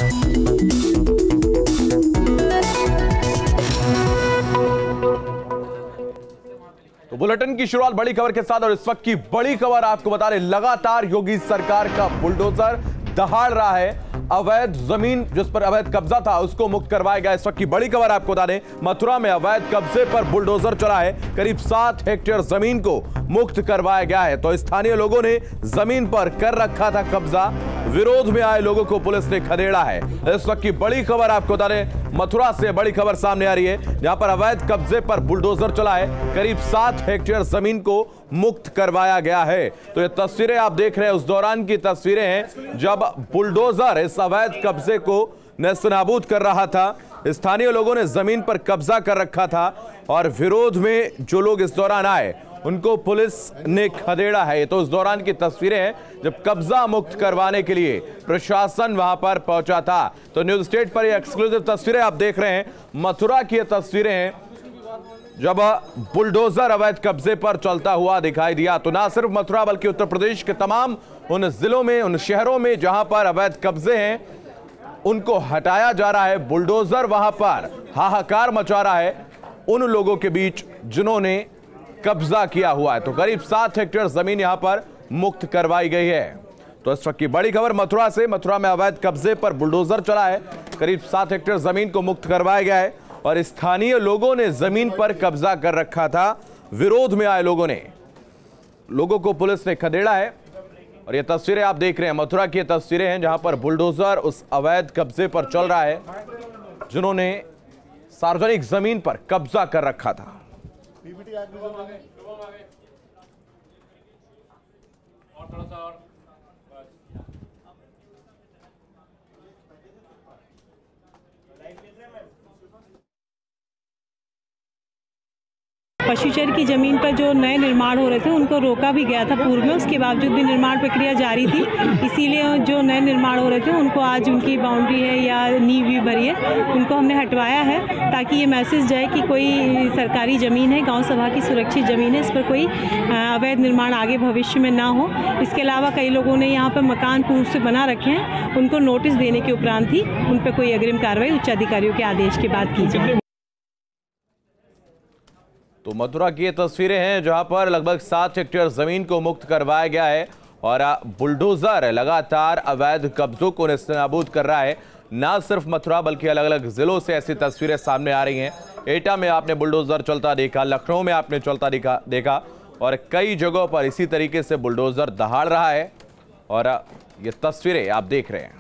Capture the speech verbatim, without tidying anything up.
तो बुलेटिन की शुरुआत बड़ी खबर के साथ, और इस वक्त की बड़ी खबर आपको बता रहे, लगातार योगी सरकार का बुलडोजर दहाड़ रहा है। अवैध जमीन जिस पर अवैध कब्जा था उसको मुक्त करवाया गया। इस वक्त की बड़ी खबर आपको बता दें, मथुरा में अवैध कब्जे पर बुलडोजर चला है। करीब सात हेक्टेयर जमीन को मुक्त करवाया गया है। तो स्थानीय लोगों ने जमीन पर कर रखा था कब्जा, विरोध में आए लोगों को पुलिस ने खदेड़ा है। इस वक्त की बड़ी खबर आपको बता दें, मथुरा से बड़ी खबर सामने आ रही है, जहां पर अवैध कब्जे पर बुलडोजर चला है। करीब सात हेक्टेयर जमीन को मुक्त करवाया गया है। तो ये तस्वीरें आप देख रहे हैं उस दौरान की तस्वीरें हैं जब बुलडोजर इस अवैध कब्जे को नेस्तनाबूद कर रहा था। स्थानीय लोगों ने जमीन पर कब्जा कर रखा था और विरोध में जो लोग इस दौरान आए उनको पुलिस ने खदेड़ा है। तो उस दौरान की तस्वीरें हैं जब कब्जा मुक्त करवाने के लिए प्रशासन वहां पर पहुंचा था। तो न्यूज स्टेट पर ये एक्सक्लूसिव तस्वीरें आप देख रहे हैं, मथुरा की ये तस्वीरें हैं जब बुलडोजर अवैध कब्जे पर चलता हुआ दिखाई दिया। तो ना सिर्फ मथुरा बल्कि उत्तर प्रदेश के तमाम उन जिलों में, उन शहरों में जहां पर अवैध कब्जे हैं उनको हटाया जा रहा है। बुलडोजर वहां पर हाहाकार मचा रहा है उन लोगों के बीच जिन्होंने कब्जा किया हुआ है। तो करीब सात हेक्टेयर जमीन यहां पर मुक्त करवाई गई है। तो इस वक्त की बड़ी खबर मथुरा से, मथुरा में अवैध कब्जे पर बुलडोजर चला है। करीब सात हेक्टेयर जमीन को मुक्त करवाया गया है और स्थानीय लोगों ने जमीन पर कब्जा कर रखा था। विरोध में आए लोगों ने लोगों को पुलिस ने खदेड़ा है। और ये तस्वीरें आप देख रहे हैं, मथुरा की तस्वीरें हैं जहां पर बुलडोजर उस अवैध कब्जे पर चल रहा है जिन्होंने सार्वजनिक जमीन पर कब्जा कर रखा था। पशुचर की ज़मीन पर जो नए निर्माण हो रहे थे उनको रोका भी गया था पूर्व में, उसके बावजूद भी निर्माण प्रक्रिया जारी थी। इसीलिए जो नए निर्माण हो रहे थे उनको आज उनकी बाउंड्री है या नींव भी भरी है उनको हमने हटवाया है, ताकि ये मैसेज जाए कि कोई सरकारी ज़मीन है, गांव सभा की सुरक्षित ज़मीन है, इस पर कोई अवैध निर्माण आगे भविष्य में ना हो। इसके अलावा कई लोगों ने यहाँ पर मकान पूर्व से बना रखे हैं, उनको नोटिस देने के उपरांत ही उन पर कोई अग्रिम कार्रवाई उच्च अधिकारियों के आदेश के बाद की जाए। तो मथुरा की ये तस्वीरें हैं जहां पर लगभग सात हेक्टेयर जमीन को मुक्त करवाया गया है और बुलडोजर लगातार अवैध कब्जों को नेस्तनाबूद कर रहा है। ना सिर्फ मथुरा बल्कि अलग अलग जिलों से ऐसी तस्वीरें सामने आ रही हैं। एटा में आपने बुलडोजर चलता देखा, लखनऊ में आपने चलता देखा देखा और कई जगहों पर इसी तरीके से बुलडोजर दहाड़ रहा है और ये तस्वीरें आप देख रहे हैं।